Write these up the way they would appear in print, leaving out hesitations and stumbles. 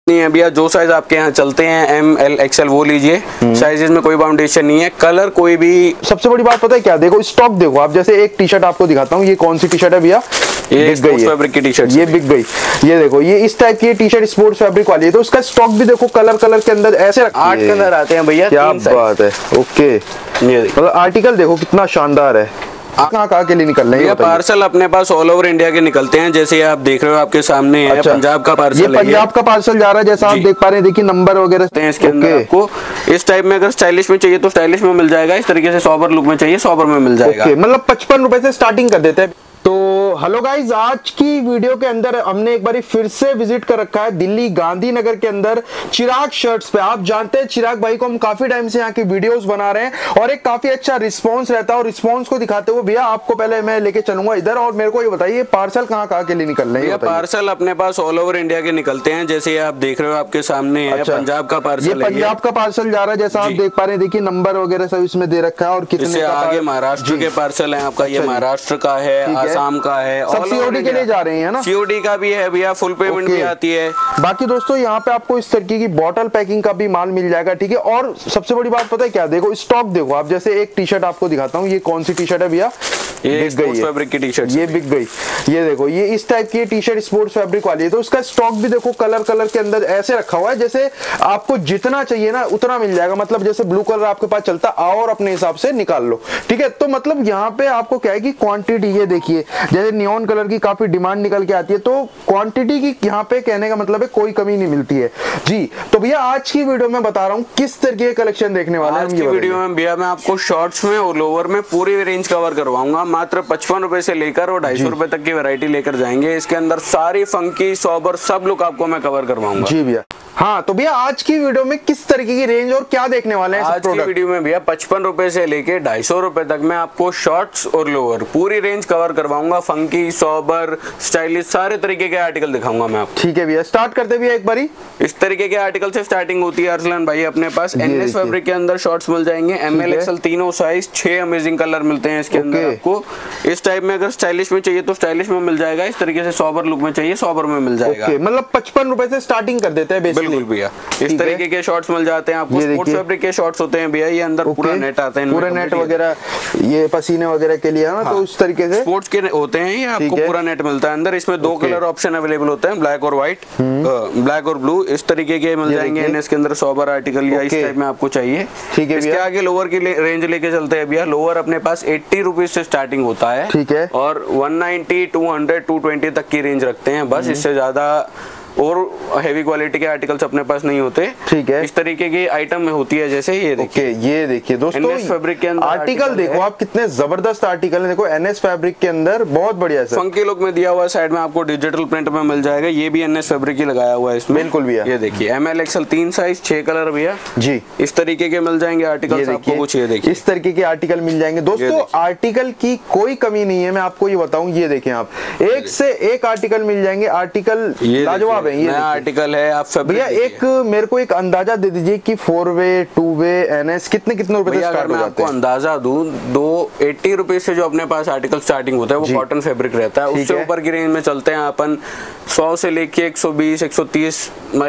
नहीं है भैया, जो साइज आपके यहाँ चलते हैं एम एल एक्सएल वो लीजिए, साइजेस में कोई बाउंडेशन नहीं है, कलर कोई भी। सबसे बड़ी बात पता है क्या, देखो स्टॉक देखो आप, जैसे एक टी शर्ट आपको दिखाता हूँ, ये कौन सी टी शर्ट है भैया, ये स्पोर्ट्स फैब्रिक की टी शर्ट, ये बिक गई। ये देखो ये इस टाइप की टी शर्ट स्पोर्ट्स फैब्रिक वाली है, तो उसका स्टॉक भी देखो कलर कलर के अंदर ऐसे 8 कलर आते हैं भैया, क्या बात है। ओके, मतलब आर्टिकल देखो कितना शानदार है। कहाँ के लिए निकल रहे हैं? पार्सल अपने पास ऑल ओवर इंडिया के निकलते हैं, जैसे आप देख रहे हो आपके सामने है। अच्छा, पंजाब का पार्सल, ये पंजाब का पार्सल जा रहा है, जैसा आप देख पा रहे हैं, देखिए नंबर वगैरह इसके अंदर। आपको इस टाइप में अगर स्टाइलिश में चाहिए तो स्टाइलिश में मिल जाएगा, इस तरीके से सोबर लुक में चाहिए सोबर में मिल जाएगा। मतलब 55 रुपए से स्टार्टिंग कर देते हैं। तो हेलो गाइज, आज की वीडियो के अंदर हमने एक बार फिर से विजिट कर रखा है दिल्ली गांधीनगर के अंदर चिराग शर्ट्स पे। आप जानते हैं चिराग भाई को हम काफी टाइम से यहाँ की वीडियोस बना रहे हैं और एक काफी अच्छा रिस्पांस रहता है, और रिस्पांस को दिखाते हुए भैया आपको पहले मैं लेके चलूंगा इधर, और मेरे को ये बताइए पार्सल कहाँ के लिए निकल रहे हैं? पार्सल अपने पास ऑल ओवर इंडिया के निकलते हैं, जैसे आप देख रहे हो आपके सामने है। पंजाब का पार्सल, ये पंजाब का पार्सल जा रहा है, जैसा आप देख पा रहे हैं, देखिए नंबर वगैरह सब इसमें दे रखा है। और कितने आगे महाराष्ट्र के पार्सल है आपका, ये महाराष्ट्र का है, आसाम का है, सीओडी के लिए जा रहे हैं ना, सीओडी का भी है भैया, फुल पेमेंट भी आती है। बाकी दोस्तों यहाँ पे आपको इस तरीके की बॉटल पैकिंग का भी माल मिल जाएगा, ठीक है। और सबसे बड़ी बात पता है क्या, देखो स्टॉक देखो आप, जैसे एक टी शर्ट आपको दिखाता हूँ, ये कौन सी टी शर्ट है भैया, ये स्पोर्ट्स फैब्रिक की टी शर्ट, ये बिक गई। ये देखो ये इस टाइप की टी शर्ट स्पोर्ट्स फैब्रिक वाली है, तो उसका स्टॉक भी देखो कलर कलर के अंदर ऐसे रखा हुआ है, जैसे आपको जितना चाहिए ना उतना मिल जाएगा। मतलब जैसे ब्लू कलर आपके पास चलता, आओ और अपने हिसाब से निकाल लो, ठीक है। तो मतलब यहाँ पे आपको क्या है कि क्वांटिटी, ये देखिए जैसे नियॉन कलर की काफी डिमांड निकल के आती है, तो क्वांटिटी की यहाँ पे कहने का मतलब है कोई कमी नहीं मिलती है जी। तो भैया आज की वीडियो में बता रहा हूँ किस तरीके के कलेक्शन देखने वाले हैं। आज की वीडियो में भैया मैं आपको शॉर्ट्स में और लोअर में पूरी रेंज कवर करवाऊंगा। मात्र 55 रुपए से लेकर और 250 रुपए तक की वैरायटी लेकर जाएंगे। इसके अंदर सारी फंकी सोबर सब लुक आपको मैं कवर करवाऊंगा जी भैया। हाँ तो भैया आज की वीडियो में किस तरीके की रेंज और क्या देखने वाले हैं? आज की वीडियो में भैया 55 रुपए से लेके 250 रुपए तक मैं आपको शॉर्ट्स और लोअर पूरी रेंज कवर करवाऊंगा। फंकी सोबर स्टाइलिश सारे तरीके के आर्टिकल दिखाऊंगा मैं आपको। ठीक है भैया, स्टार्ट करते भैया एक बारी। इस तरीके के आर्टिकल से स्टार्टिंग होती है अरसलान भाई अपने पास। एनएस फैब्रिक के अंदर शॉर्ट्स मिल जाएंगे, एमएल एक्सएल तीनों साइज, 6 अमेजिंग कलर मिलते हैं इसके अंदर आपको। इस टाइप में अगर स्टाइलिश में चाहिए तो स्टाइलिश में मिल जाएगा, इस तरीके से सोबर लुक में चाहिए सोबर में मिल जाएगा। मतलब 55 रुपए से स्टार्टिंग कर देते हैं बिल्कुल भैया। इस तरीके के शॉर्ट्स मिल जाते हैं आपको। स्पोर्ट्स फैब्रिक के शॉर्ट्स होते हैं भैया, ये अंदर पूरा नेट आता है, पूरा नेट वगैरह, ये पसीने वगैरह के लिए है ना। तो उस तरीके से स्पोर्ट्स के होते हैं, ये आपको पूरा नेट मिलता है अंदर। इसमें 2 कलर ऑप्शन अवेलेबल होते हैं, ब्लैक और व्हाइट, ब्लैक और ब्लू। इस तरीके के मिल जाएंगे एनएस के अंदर सोबर आर्टिकल, या इस टाइप में आपको चाहिए। ठीक है। इसके आगे लोअर की रेंज लेके चलते हैं भैया। लोअर अपने पास 80 रुपीज से स्टार्टिंग होता है, ठीक है, और 190, 200, 220 तक की रेंज रखते हैं बस। इससे ज्यादा और हेवी क्वालिटी के आर्टिकल्स अपने पास नहीं होते, ठीक है। इस तरीके की आइटम में होती है, जैसे ये देखिए। ये देखिए दोस्तों एनएस फैब्रिक के अंदर आर्टिकल देखो आप, कितने जबरदस्त आर्टिकल है। देखो एनएस फैब्रिक के अंदर बहुत बढ़िया है, फंकी लुक में दिया हुआ है। साइड में आपको डिजिटल प्रिंट में मिल जाएगा, ये भी एनएस फैब्रिक ही लगाया हुआ है इसमें। बिल्कुल भैया। ये देखिए एमएल एक्सएल 3 साइज, 6 कलर भैया जी। इस तरीके के मिल जाएंगे आर्टिकल आपको कुछ। ये देखिए इस तरीके के आर्टिकल मिल जाएंगे दोस्तों। आर्टिकल की कोई कमी नहीं है, मैं आपको ये बताऊं। ये देखें आप, एक से एक आर्टिकल मिल जाएंगे। आर्टिकल लाजवाब है। ये आर्टिकल है आप भैया, एक मेरे को एक अंदाजा दे दीजिए कि 4 वे 2 वे एनएस कितने रुपए से स्टार्ट हो जाते हैं? आपको अंदाजा दूं, 280 रुपए से जो अपने पास आर्टिकल स्टार्टिंग होता है वो कॉटन फैब्रिक रहता है। उससे ऊपर की रेंज में चलते हैं अपन 100 से लेके 120, 130,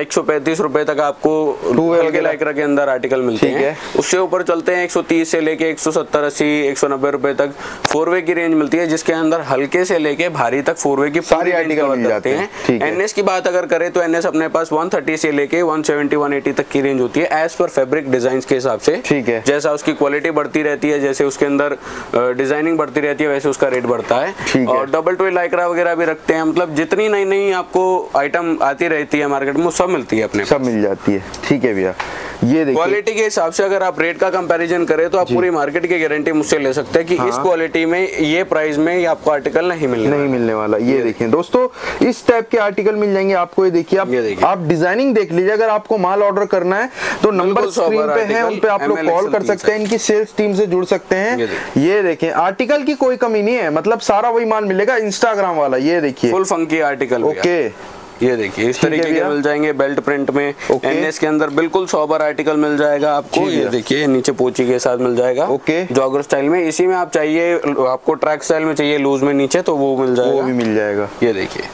135 रुपए तक आपको हल्के लाइक्रा के अंदर आर्टिकल मिलते हैं। उससे ऊपर चलते हैं 130 से लेके 170, 80, 190 रुपए तक 4 वे की रेंज मिलती है, जिसके अंदर हल्के से लेके भारी तक 4 वे की सारी आर्टिकल मिल जाते हैं। एनएस की बात अगर करें तो एनएस अपने पास 130 से लेके 170, 180 तक की रेंज होती है, एज पर फैब्रिक डिजाइन के हिसाब से। ठीक है, जैसा उसकी क्वालिटी बढ़ती रहती है, जैसे उसके अंदर डिजाइनिंग बढ़ती रहती है, वैसे उसका रेट बढ़ता है। और डबल टोई लाइक्रा वगैरह भी रखते हैं। मतलब जितनी नई नई आपको आइटम आती रहती है मार्केट में, सब मिलती है अपने, सब मिल जाती है। ठीक है भैया, ये देखिए क्वालिटी के हिसाब से अगर आप रेट का कंपैरिजन करें तो आप पूरी मार्केट की गारंटी मुझसे ले सकते हैं कि इस क्वालिटी में, ये प्राइस में ये आपको आर्टिकल नहीं मिलने वाला। ये देखें दोस्तों, इस टाइप के आर्टिकल मिल जाएंगे आपको। ये देखिए आप डिजाइनिंग देख लीजिए। अगर आपको माल ऑर्डर करना है तो नंबर स्क्रीन पे है, उन पे आप लोग कॉल कर सकते हैं, इनकी सेल्स टीम से जुड़ सकते हैं। ये देखें आर्टिकल की कोई कमी नहीं है, मतलब सारा वही माल मिलेगा इंस्टाग्राम वाला। ये देखिए फुल फंकी आर्टिकल। ओके, ये देखिए इस तरीके के मिल जाएंगे बेल्ट प्रिंट में। एनएस के अंदर बिल्कुल सोबर आर्टिकल मिल जाएगा आपको। ये देखिए नीचे पोची के साथ मिल जाएगा, जॉगर स्टाइल में। इसी में आप चाहिए, आपको ट्रैक स्टाइल में चाहिए लूज में नीचे, तो वो मिल जाएगा, वो भी मिल जाएगा। ये देखिए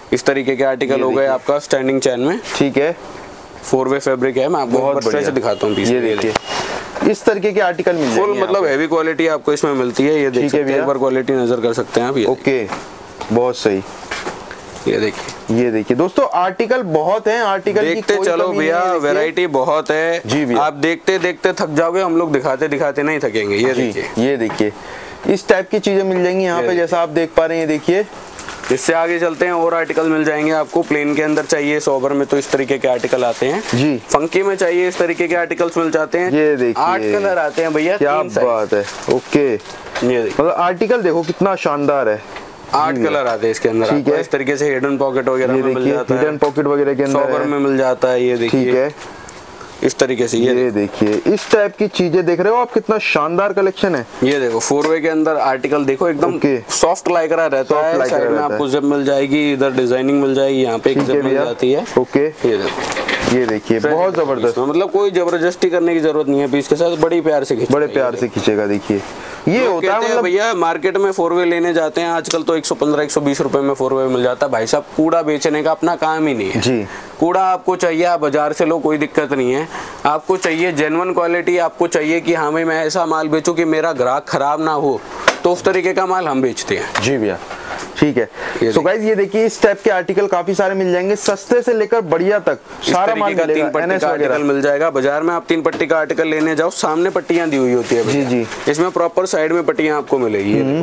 इस तरीके के आर्टिकल हो गए आपका स्टैंडिंग चैन में। ठीक है, 4-वे फैब्रिक है। मैं आपको बहुत स्ट्रेच दिखाता हूँ। ये देखिए इस तरीके के आर्टिकल मिल जाएंगे, मतलब हैवी क्वालिटी आपको इसमें मिलती है। ये देख सकते हैं, एक बार क्वालिटी नजर कर सकते हैं आप। ये ओके, बहुत सही। ये देखिए दोस्तों आर्टिकल बहुत हैं, आर्टिकल देखते चलो भैया, वैरायटी बहुत है जी भैया। आप देखते देखते थक जाओगे, हम लोग दिखाते दिखाते नहीं थकेंगे। ये देखिए इस टाइप की चीजें मिल जाएंगी यहाँ पे, जैसा आप देख पा रहे हैं। देखिए इससे आगे चलते हैं, और आर्टिकल मिल जाएंगे आपको। प्लेन के अंदर चाहिए सोबर में तो इस तरीके के आर्टिकल आते हैं जी। फंकी में चाहिए इस तरीके के आर्टिकल्स मिल जाते हैं। ये देखिए 8 कलर आते हैं भैया, क्या बात है। ओके, ये मतलब आर्टिकल देखो कितना शानदार है। 8 कलर आते हैं इसके अंदर। ठीक है, इस तरीके से हिडन पॉकेट वगैरह में मिल जाता है, हिडन पॉकेट वगैरह के अंदर सोबर में मिल जाता है। ये देखिए, ठीक है, इस तरीके से। ये देखिए इस टाइप की चीजें देख रहे हो आप, कितना शानदार कलेक्शन है। ये देखो 4-वे के अंदर आर्टिकल देखो, एकदम सॉफ्ट लाइक्रा रहता है। साइड में आपको जिप मिल जाएगी, इधर डिजाइनिंग मिल जाएगी, यहाँ पे एक जिप मिल जाती है। ओके, ये देखिए बहुत जबरदस्त, मतलब कोई जबरदस्ती करने की जरूरत नहीं है। पीस के साथ बड़ी प्यार से खींचेगा। देखिए ये होता है मतलब भैया, मार्केट में 4-वे लेने जाते हैं आजकल तो 115-120 रुपए में 4-वे मिल जाता है। भाई साहब कूड़ा बेचने का अपना काम ही नहीं है जी। कूड़ा आपको चाहिए, आप बाजार से लो, कोई दिक्कत नहीं है। आपको चाहिए जेन्युइन क्वालिटी, आपको चाहिए कि हाँ भाई मैं ऐसा माल बेचूं कि मेरा ग्राहक खराब ना हो, तो उस तरीके का माल हम बेचते हैं। जी भैया, ठीक है। तो गाइस ये देखिए इस टाइप के आर्टिकल काफी सारे मिल जाएंगे, सस्ते से लेकर बढ़िया तक सारा माल मिलेगा। 3 पट्टी का आर्टिकल मिल जाएगा। बाजार में आप 3 पट्टी का आर्टिकल लेने जाओ, सामने पट्टियां दी हुई होती है। जी। इसमें प्रॉपर साइड में पट्टियां आपको मिलेगी।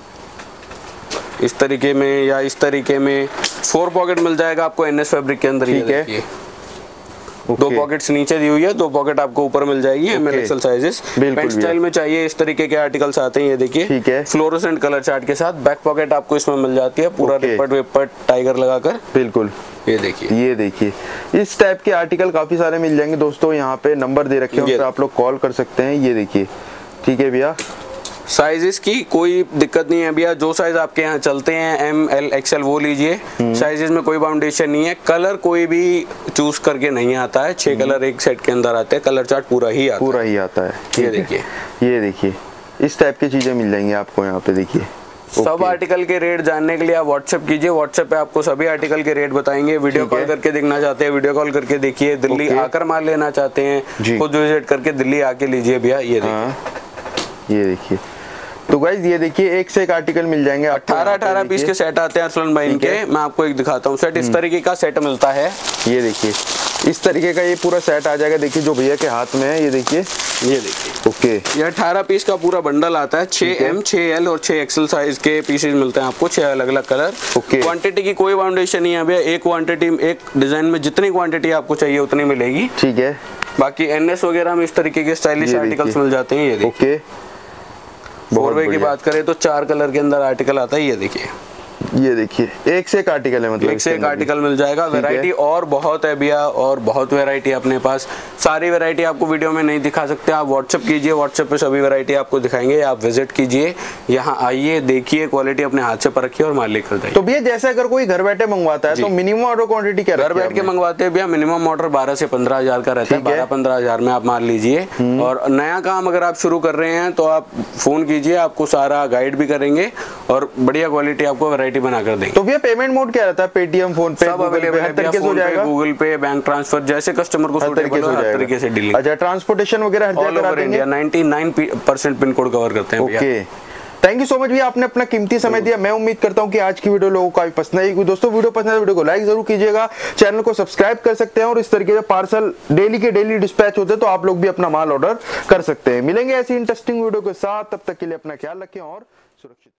इस तरीके में या इस तरीके में 4 पॉकेट मिल जाएगा आपको NS फैब्रिक के अंदर। ये देखिए 2 पॉकेट्स नीचे दी हुई है, 2 पॉकेट आपको ऊपर मिल जाएगी। ML XL sizes. Pant style में चाहिए इस तरीके के आर्टिकल्स आते हैं। ये देखिए फ्लोरोसेंट कलर चार्ट के साथ बैक पॉकेट आपको इसमें मिल जाती है, पूरा रिपट विपट टाइगर लगाकर। बिल्कुल, ये देखिए इस टाइप के आर्टिकल काफी सारे मिल जाएंगे दोस्तों। यहाँ पे नंबर दे रखे हैं, आप लोग कॉल कर सकते हैं। ये देखिए, ठीक है भैया। साइजेस की कोई दिक्कत नहीं है भैया, जो साइज आपके यहाँ चलते हैं ML XL वो लीजिए। साइजेस में कोई बाउंडेशन नहीं है, कलर कोई भी चूज करके नहीं आता है। 6 कलर एक सेट के अंदर आते हैं, कलर चार्ट पूरा ही आता है। ये देखिए इस टाइप की चीजें मिल जाएंगी आपको यहाँ पे। देखिए सब आर्टिकल के रेट जानने के लिए आप व्हाट्सएप कीजिए, व्हाट्सएप पे आपको सभी आर्टिकल के रेट बताएंगे। वीडियो कॉल करके देखना चाहते हैं, वीडियो कॉल करके देखिए। दिल्ली आकर माल लेना चाहते हैं, खुद विजिट करके दिल्ली आके लीजिए भैया। ये देखिए तो गाइज ये देखिए एक से एक आर्टिकल मिल जाएंगे। 18 पीस के सेट आते हैं अरसलन भाई के। मैं आपको एक दिखाता हूँ सेट, इस तरीके का सेट मिलता है। ये देखिए इस तरीके का ये पूरा सेट आ जाएगा। देखिए जो भैया के हाथ में है, ये देखिए ओके, ये 18 पीस का पूरा बंडल आता है। 6M 6L और 6XL साइज के पीसेस मिलते हैं आपको, 6 अलग अलग कलर। क्वांटिटी की कोई बाउंडेशन नहीं है भैया, एक क्वांटिटी एक डिजाइन में जितनी क्वांटिटी आपको चाहिए उतनी मिलेगी। ठीक है, बाकी NS वगैरह में इस तरीके के स्टाइलिश आर्टिकल्स मिल जाते हैं। ये देखिए 4-वे की बात करें तो 4 कलर के अंदर आर्टिकल आता है। ये देखिए एक से एक आर्टिकल है, मतलब एक से एक आर्टिकल मिल जाएगा। वैरायटी और बहुत है भैया, और बहुत वैरायटी अपने पास। सारी वैरायटी आपको वीडियो में नहीं दिखा सकते, आप व्हाट्सएप कीजिए, व्हाट्सएप पे सभी वैरायटी आपको दिखाएंगे। आप विजिट कीजिए, यहाँ आइए, देखिए, क्वालिटी अपने हाथ से परखिए और माल लेकर जाइए। तो भैया जैसे अगर कोई घर बैठे मंगवाता है तो मिनिमम ऑर्डर क्वांटिटी क्या? घर बैठ के मंगवाते हैं भैया, मिनिमम ऑर्डर 12 से 15 हजार का रहता है। 12-15 हजार में आप माल लीजिए। और नया काम अगर आप शुरू कर रहे हैं तो आप फोन कीजिए, आपको सारा गाइड भी करेंगे और बढ़िया क्वालिटी आपको वैरायटी बनाकर देंगे। तो भैया पेमेंट मोड क्या रहता है? पेटीएम, फोन पे, सब अवेलेबल है, गूगल पे, बैंक ट्रांसफर, जैसे कस्टमर को सूटेबल हो हर तरीके से डीलिंग। अच्छा, ट्रांसपोर्टेशन वगैरह हर जगह करा देंगे। 99% पिन कोड कवर करते हैं भैया। Okay, thank you so much भैया, आपने अपना कीमती समय दिया। मैं उम्मीद करता हूं कि आज की वीडियो लोगों को काफी पसंद आएगी। दोस्तों वीडियो पसंद है वीडियो को लाइक जरूर कीजिएगा, चैनल को सब्सक्राइब कर सकते हैं, और इस तरीके से पार्सल डेली के डेली डिस्पैच होते हैं तो आप लोग भी अपना माल ऑर्डर कर सकते हैं। मिलेंगे ऐसी इंटरेस्टिंग वीडियो के साथ, तब तक के लिए अपना ख्याल रखें और सुरक्षित।